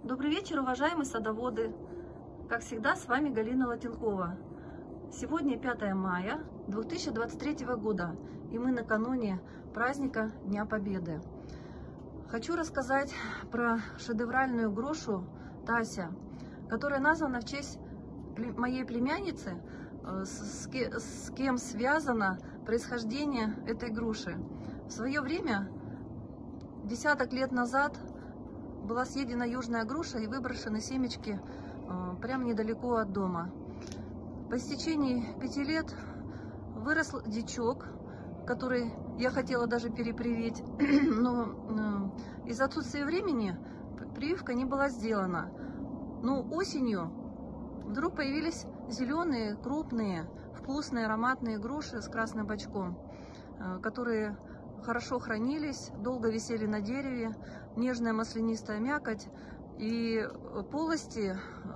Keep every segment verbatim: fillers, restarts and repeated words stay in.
Добрый вечер, уважаемые садоводы! Как всегда, с вами Галина Латенкова. Сегодня пятое мая две тысячи двадцать третьего года, и мы накануне праздника Дня Победы. Хочу рассказать про шедевральную грушу Тася, которая названа в честь моей племянницы, с кем связано происхождение этой груши. В свое время, десяток лет назад, была съедена южная груша и выброшены семечки э, прямо недалеко от дома. По истечении пяти лет вырос дичок, который я хотела даже перепривить, но э, из-за отсутствия времени прививка не была сделана. Но осенью вдруг появились зеленые, крупные, вкусные, ароматные груши с красным бочком, э, которые хорошо хранились, долго висели на дереве, нежная маслянистая мякоть, и полости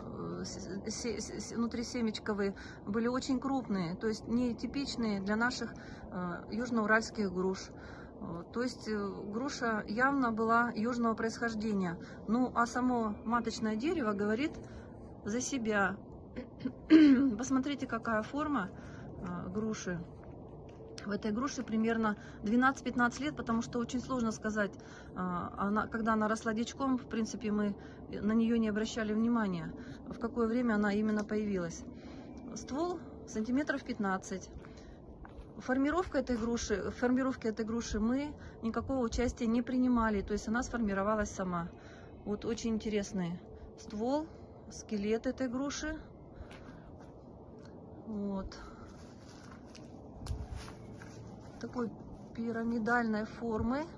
внутрисемечковые были очень крупные, то есть нетипичные для наших южноуральских груш. То есть груша явно была южного происхождения. Ну а само маточное дерево говорит за себя. Посмотрите, какая форма груши. В этой груше примерно двенадцать-пятнадцать лет, потому что очень сложно сказать, она, когда она росла дичком, в принципе, мы на нее не обращали внимания, в какое время она именно появилась. Ствол сантиметров пятнадцать. Формировка этой груши, в формировке этой груши мы никакого участия не принимали, то есть она сформировалась сама. Вот очень интересный ствол, скелет этой груши. Вот. Такой пирамидальной формы,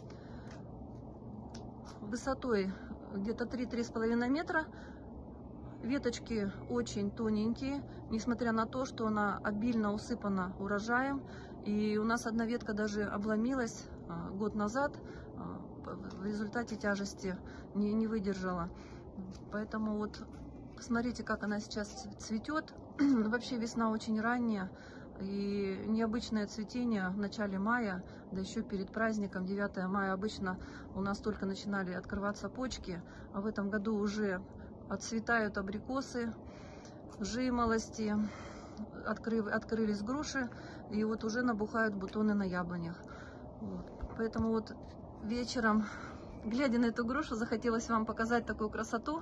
высотой где-то три-три с половиной метра. Веточки очень тоненькие, несмотря на то, что она обильно усыпана урожаем. И у нас одна ветка даже обломилась год назад, в результате тяжести не, не выдержала. Поэтому вот посмотрите, как она сейчас цветет. Вообще весна очень ранняя. И необычное цветение в начале мая, да еще перед праздником девятое мая, обычно у нас только начинали открываться почки, а в этом году уже отцветают абрикосы, жимолости, открыв, открылись груши, и вот уже набухают бутоны на яблонях. Вот. Поэтому вот вечером, глядя на эту грушу, захотелось вам показать такую красоту.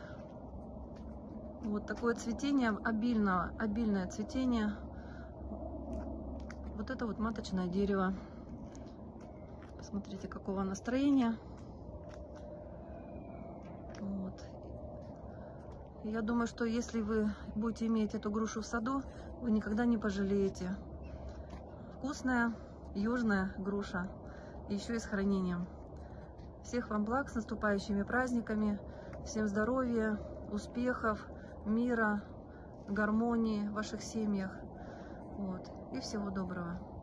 Вот такое цветение, обильное, обильное цветение. Вот это вот маточное дерево. Посмотрите, какого настроения. Вот. Я думаю, что если вы будете иметь эту грушу в саду, вы никогда не пожалеете. Вкусная южная груша, еще и с хранением. Всех вам благ, с наступающими праздниками. Всем здоровья, успехов, мира, гармонии в ваших семьях. Вот. И всего доброго.